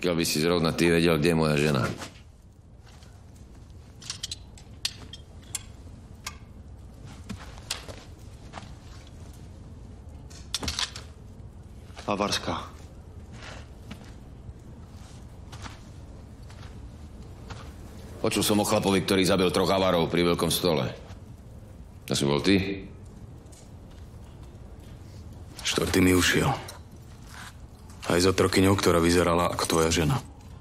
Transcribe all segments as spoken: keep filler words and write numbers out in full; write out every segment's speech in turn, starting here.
Pokiaľ by si zrovna ty vedel, kde je moja žena. Avarská. Počul som o chlapovi, ktorý zabil troch avarov pri veľkom stole. To si bol ty? Štvrtý mi ušiel. Aj s otrokyňou, ktorá vyzerala ako tvoja žena.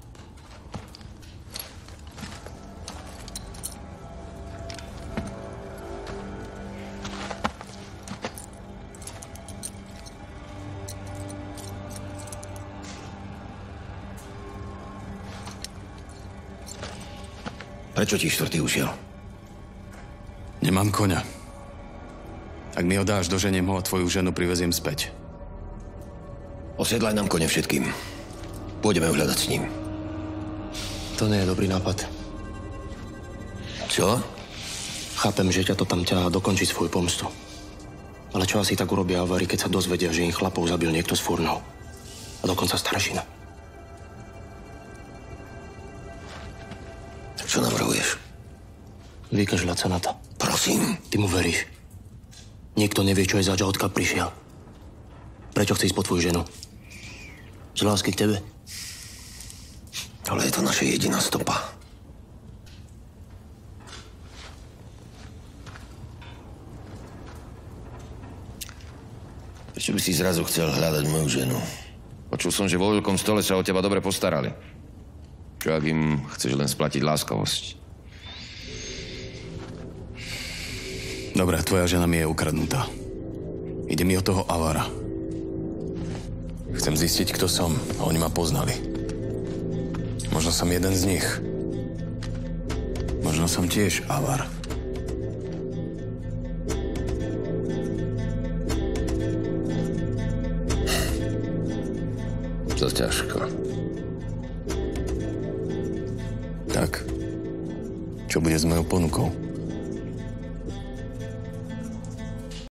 Prečo ti štvrtý ušiel? Nemám koňa. Ak mi ho dáš, doženiem ho a tvoju ženu priveziem späť. Osiedlaj nám kone všetkým. Pôjdeme ho hľadať s ním. To nie je dobrý nápad. Čo? Chápem, že ťa to tam ťahá dokončiť svoju pomstu. Ale čo asi tak urobia avári, keď sa dozvedia, že im chlapov zabil niekto s fúrnou? A dokonca staršina. Čo navrhuješ? Vykašľať sa na to. Prosím. Ty mu veríš. Niekto nevie, čo je zač a odkiaľ prišiel. Prečo chce ísť po tvoju ženu? Z lásky k tebe? Ale je to naša jediná stopa. Prečo by si zrazu chcel hľadať moju ženu? Počul som, že vo veľkom stole sa o teba dobre postarali. Čo ak im chceš len splatiť láskavosť? Dobre, tvoja žena mi je ukradnutá. Ide mi o toho avara. Chcem zistiť, kto som. A oni ma poznali. Možno som jeden z nich. Možno som tiež avar. To ťažko. Tak, čo bude s mojou ponukou?